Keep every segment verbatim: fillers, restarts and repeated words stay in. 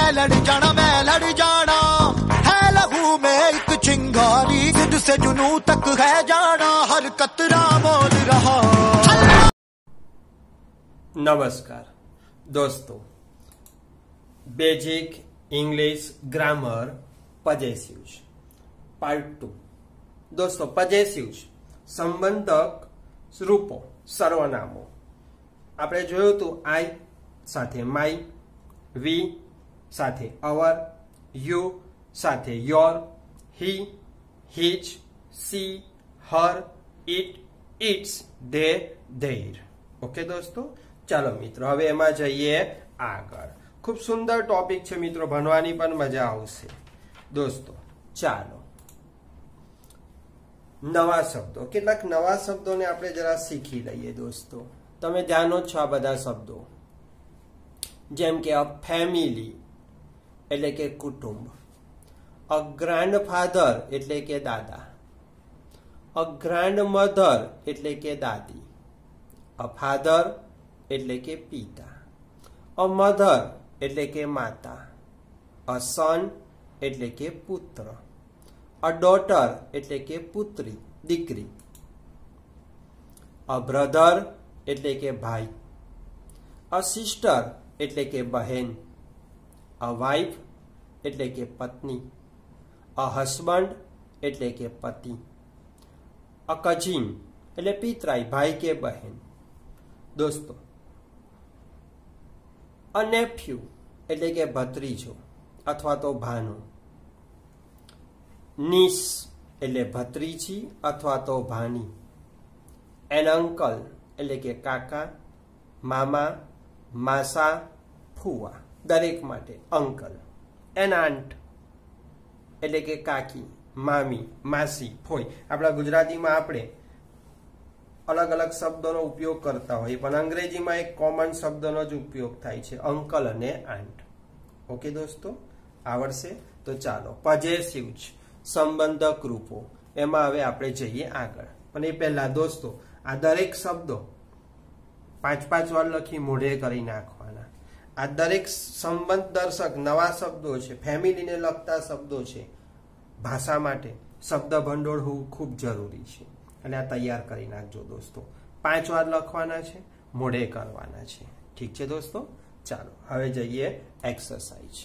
मैं लड़ जाना मैं लड़ जाना है लहू में एक चिंगारी जिद से जुनू तक है जाना हर कतरा मोल रहा। नमस्कार दोस्तों, basic English grammar possessives part two. दोस्तों, पजेसिव्स संबंधक रूपो सर्वनामो આપણે જોયું હતું આઈ સાથે માય, વી સાથે અવર, યુ સાથે your, he his, she her, it its, they their. Okay દોસ્તો, ચાલો મિત્રો હવે એમાં જઈએ આગળ। खूब सुंदर टॉपिक છે મિત્રો, ભણવાની પણ મજા આવશે। દોસ્તો ચાલો નવા શબ્દો, કેટલાક નવા શબ્દોને આપણે જરા શીખી લઈએ। દોસ્તો તમે જાણો છો આ બધા શબ્દો, જેમ કે અ ફેમિલી એટલે કે કુટુંબ, અ ગ્રાન્ડફાધર એટલે કે દાદા, અ ગ્રાન્ડમધર એટલે કે દાદી, અ ફાધર એટલે કે પિતા, અ મધર એટલે કે માતા, અ સન એટલે કે પુત્ર, અ ડોટર એટલે કે પુત્રી દીકરી, અ બ્રધર એટલે કે ભાઈ, અ સિસ્ટર એટલે કે બહેન, અ વાઇફ એટલે કે પત્ની, અ હસબન્ડ એટલે કે પતિ, અ કઝિન એટલે પિતરાઈ ભાઈ કે બહેન। દોસ્તો અ નેફ્યુ એટલે કે ભત્રીજો અથવા તો ભાનો, નીસ એટલે ભત્રીજી અથવા તો ભાની, એન અંકલ એટલે કે કાકા, મામા, માસા, ફુવા દરેક માટે અંકલ, એન આંટ એટલે કે કાકી, મામી, માસી, ફોઈ। આપણા ગુજરાતીમાં આપણે અલગ અલગ શબ્દોનો ઉપયોગ કરતા હોઈએ, પણ અંગ્રેજીમાં એક કોમન શબ્દનો જ ઉપયોગ થાય છે, અંકલ અને આંટ। ઓકે દોસ્તો, આવડશે તો ચાલો પજેસિવ્સ સંબંધક રૂપો એમાં હવે આપણે જઈએ આગળ। પણ એ પહેલા દોસ્તો આ દરેક શબ્દો પાંચ પાંચ વાર લખી મોઢે કરી નાખવાના। આ દરેક સંબંધ દર્શક નવા શબ્દો છે, ફેમિલીને લગતા શબ્દો છે, ભાષા માટે શબ્દ ભંડોળ હોવું ખૂબ જરૂરી છે, અને આ તૈયાર કરી નાખજો દોસ્તો। પાંચ વાર લખવાના છે, મોઢે કરવાના છે, ઠીક છે દોસ્તો। ચાલો હવે જઈએ એક્સરસાઇઝ।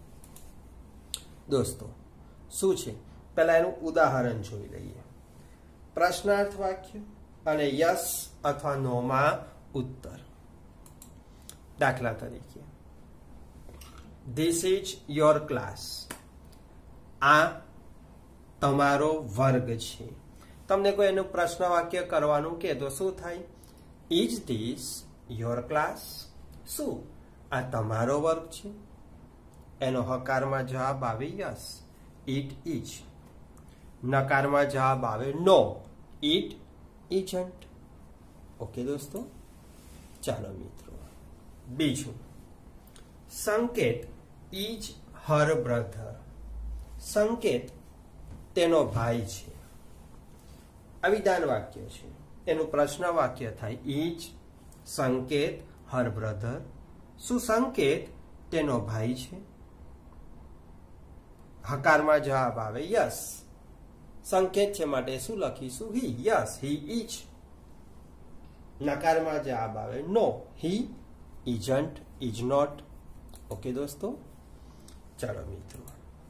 દોસ્તો શું છે પહેલા એનું ઉદાહરણ જોઈ લઈએ। પ્રશ્નાર્થ વાક્ય અને યસ અથવા નો માં ઉત્તર। દાખલા તરીકે, ધીસ ઇઝ યોર ક્લાસ, આ તમારો વર્ગ છે। તમને કોઈ એનું પ્રશ્ન વાક્ય કરવાનું કે તો શું થાય? Is this your class? શું આ તમારો વર્ગ છે? એનો હકારમાં જવાબ આવે યસ, ઇટ ઇઝ। નકારમાં જવાબ આવે નો, ઇટ ઇઝન્ટ। ઓકે દોસ્તો, ચાલો મિત્રો બીજું, સંકેત ઇઝ હર બ્રધર, સંકેત તેનો ભાઈ છે। આ વિધાન વાક્ય છે, એનું પ્રશ્ન વાક્ય થાય ઇઝ સંકેત હર બ્રધર? શું સંકેત તેનો ભાઈ છે? હકારમાં જવાબ આવે યસ, સંકેત છે માટે શું લખીશું? હી, યસ હી ઇઝ। નકારમાં જવાબ આવે no, he isn't, is not. Okay દોસ્તો, ચાલો મિત્રો,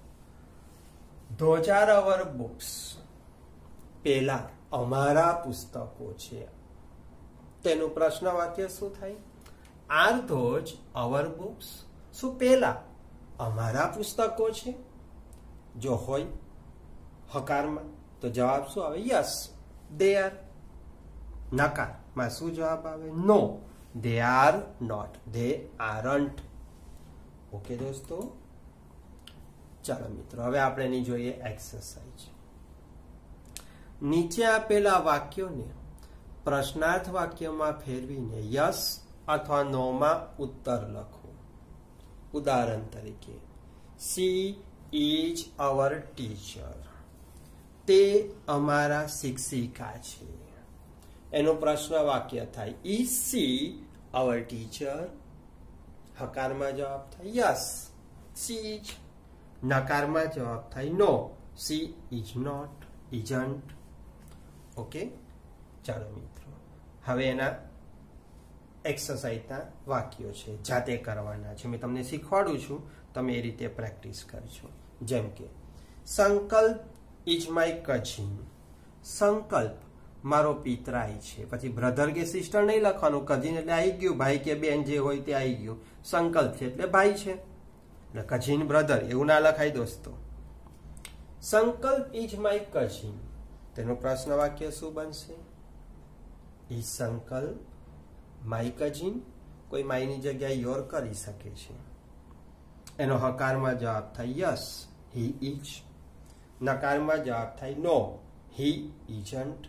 ધોઝ આર અવર બુક્સ, પેલા અમારા પુસ્તકો છે, તેનું પ્રશ્ન વાક્ય શું થાય? Are those our books? શું પેલા અમારા પુસ્તકો છે? જો હોય હકારમાં તો જવાબ શું આવે? Yes they are. નકારમાં શું જવાબ આવે? No they are not, they aren't. Okay દોસ્તો, ચાલો મિત્રો હવે આપણે એની જોઈએ એક્સરસાઇઝ। નીચે આપેલા વાક્યોને પ્રશ્નાર્થ વાક્યમાં ફેરવીને યસ અથવા નો માં ઉત્તર લખો। ઉદાહરણ તરીકે, સી ઇઝ અવર ટીચર, તે અમારા શિક્ષિકા છે। એનો પ્રશ્ન વાક્ય થાય ઇઝ સી અવર ટીચર? હકારમાં જવાબ થાય યસ, સી ઇઝ. નકારમાં જવાબ થાય no, she is not, isn't. Okay, ચાલો મિત્રો, હવે એના એક્સરસાઇઝના વાક્યો છે, જાતે કરવાના છે. મેં તમને શીખવાડું છું, તમે એ રીતે પ્રેક્ટિસ કરજો. જેમ કે સંકલ્પ ઇઝ માય કઝિન. સંકલ્પ મારો પિતરાઈ છે. પછી બ્રધર કે સિસ્ટર નહીં લખવાનું, કઝિન એટલે આવી ગયું, ભાઈ કે બેન જે હોય તે આવી ગયું. સંકલ્પ છે એટલે ભાઈ છે, એટલે કઝિન બ્રધર એવું ના લખાય દોસ્તો. સંકલ્પ ઇઝ માય કઝિન, તેનો પ્રશ્ન વાક્ય શું બનશે? ઇઝ સંકલ્પ માય કઝિન. કોઈ માયની જગ્યાએ યોર કરી શકે છે. એનો હકારમાં જવાબ થાય યસ, હી ઇઝ. નકારમાં જવાબ થાય નો, હી ઇઝન્ટ.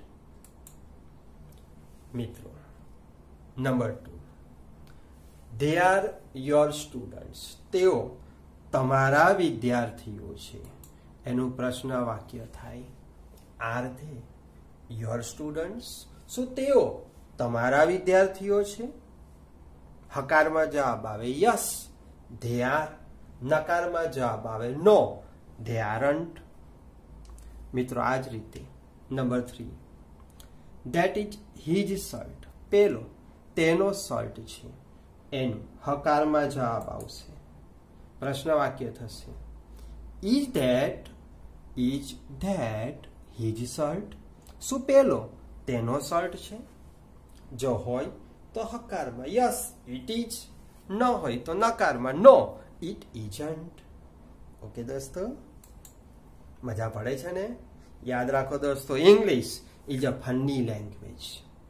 મિત્રો number two, they are your students. તેઓ તમારા વિદ્યાર્થીઓ છે. એનું પ્રશ્ન વાક્ય થાય આર ધે યોર સ્ટુડન્ટ્સ. શું તેઓ તમારા વિદ્યાર્થીઓ છે? હકારમાં જવાબ આવે યસ, ધે આર. નકારમાં જવાબ આવે નો, ધે આરન્ટ. મિત્રો આ જ રીતે number three, that is his shirt. પેલો તેનો શર્ટ છે. એનું હકારમાં જવાબ આવશે. પ્રશ્ન વાક્ય થશે is that is that his shirt. શું પેલો તેનો શર્ટ છે? જો હોય તો હકારમાં યસ, ઇટ ઇઝ. ન હોય તો નકારમાં નો, ઇટ ઇઝન્ટ. ઓકે દોસ્તો, મજા પડે છે ને? યાદ રાખો દોસ્તો, English is a funny language.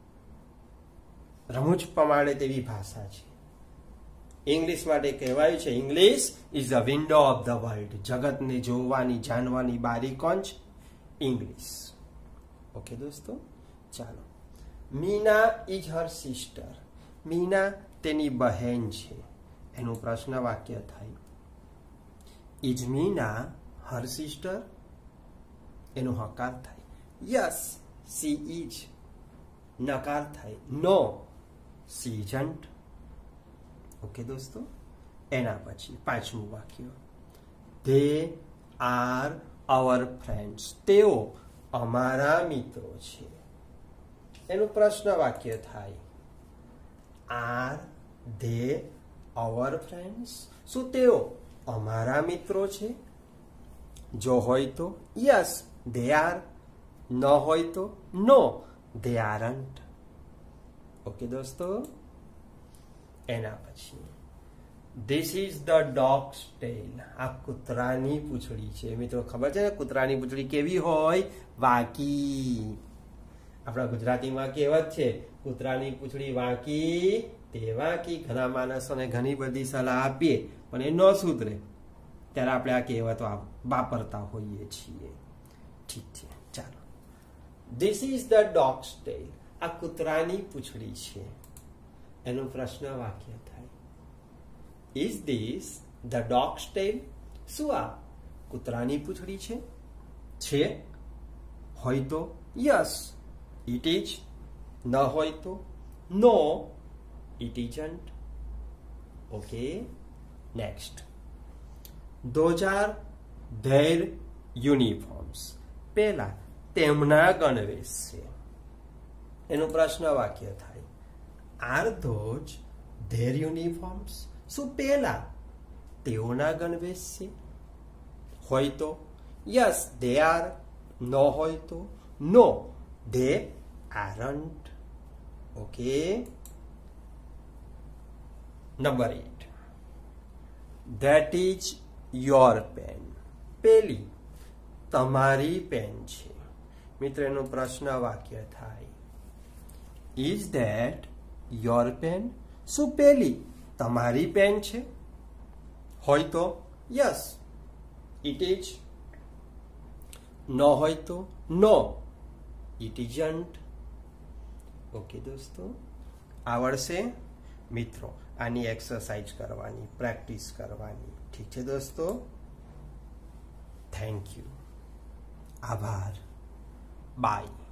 રમૂજ પમાડે તેવી ભાષા છે. ઇંગ્લિશ માટે કહેવાયું છે English is a window of the world. જગતને જોવાની જાણવાની બારી કોણ છે? ઇંગ્લિશ. ઓકે દોસ્તો, ચાલો. Meena is her sister. Meena તેની બહેન છે. એનું પ્રશ્ન વાક્ય થાય ઇઝ મીના હર સિસ્ટર. એનો હકાર થાય યસ, સી ઇઝ. નકાર થાય નો, સી ઇઝન્ટ. ઓકે દોસ્તો, એના પછી પાંચમું વાક્ય, ધે આર અવર ફ્રેન્ડ્સ. તેઓ અમારા મિત્રો છે. એનું પ્રશ્ન વાક્ય થાય આર ધે અવર ફ્રેન્ડ્સ. શું તેઓ અમારા મિત્રો છે? જો હોય તો યસ, ધે આર. ન હોય તો નો, ધે આરન્ટ. ઓકે દોસ્તો, એના પછી this is the dog's tail. આ કૂતરાની પૂંછડી છે. મિત્રો ખબર છે ને કૂતરાની પૂંછડી કેવી હોય? વાંકી. આપણા ગુજરાતીમાં કહેવત છે કૂતરાની પૂંછડી વાંકી તે વાંકી. ઘણા માણસોને ઘણી બધી સલાહ આપીએ પણ એ ન સુધરે, ત્યારે આપણે આ કહેવતો વાપરતા હોઈએ છીએ. ઠીક છે, ચાલો. This is the dog's tail. આ કૂતરાની પૂંછડી છે. એનો પ્રશ્ન વાક્ય થાય is this the dog's tail. શું આ કૂતરાની પૂંછડી છે? છે હોય તો યસ, ઇટ ઇઝ. ન હોય તો no, it isn't. Okay, next. Those are their uniforms. પેલા તેમના ગણવેશ છે. એનો પ્રશ્ન વાક્ય થાય આર ધોઝ ધેર યુનિફોર્મ્સ. શું પેલા તેઓના ગણવેશ છે? હોય તો યસ, ધે આર. ન હોય તો no, they aren't. Okay, number eight, that is your pen. પેલી તમારી પેન છે. મિત્ર એનો પ્રશ્ન વાક્ય થાય ઇઝ ધેટ યોર પેન. શું પેલી તમારી પેન છે? હોય તો યસ, ઇટ ઇઝ. ન હોય તો નો, ઇટ ઇઝન્ટ. ઓકે દોસ્તો, આવડશે? મિત્રો આની એક્સરસાઇઝ કરવાની, પ્રેક્ટિસ કરવાની. ઠીક છે દોસ્તો, થેન્ક યુ. આભાર. બાય.